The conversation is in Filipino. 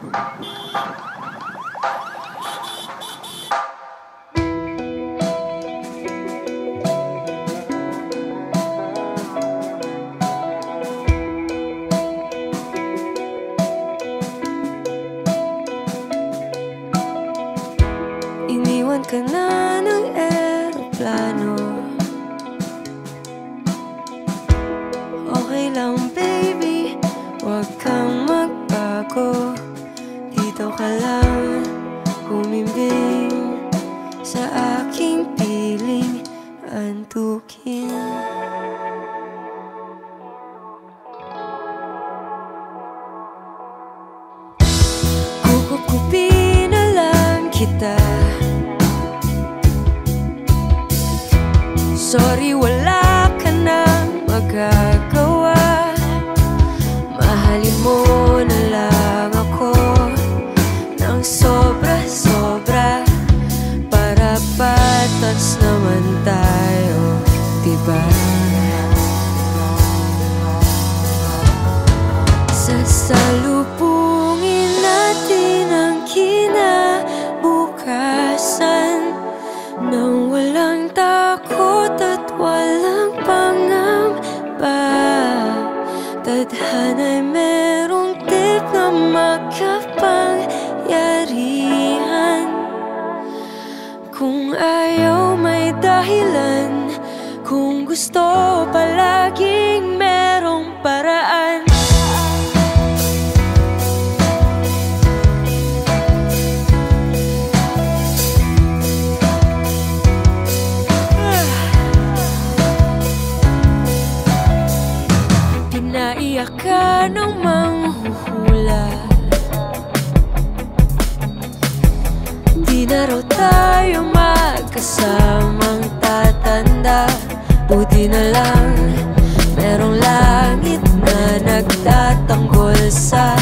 Iniwan ka na ng eroplano. Okay lang baby, huwag kang magbago. Dito ka lang humimbing sa aking piling antukin. Kukupin na lang kita. Sorry, wala ka nang magagawa. Mahalin mo na lang ako ng sobra-sobra, para patas naman tayo, diba? Sasalubungin natin ang kinabukasan nang walang takot at walang pangamba. Tadhana'y merong tip na makapangyarihan. Kung ayaw may dahilan, kung gusto palaging merong paraan. Pinaiyak ka ng manghuhula. Di na raw tayo magkasamang tatanda. Buti na lang merong langit na nagtatanggol sa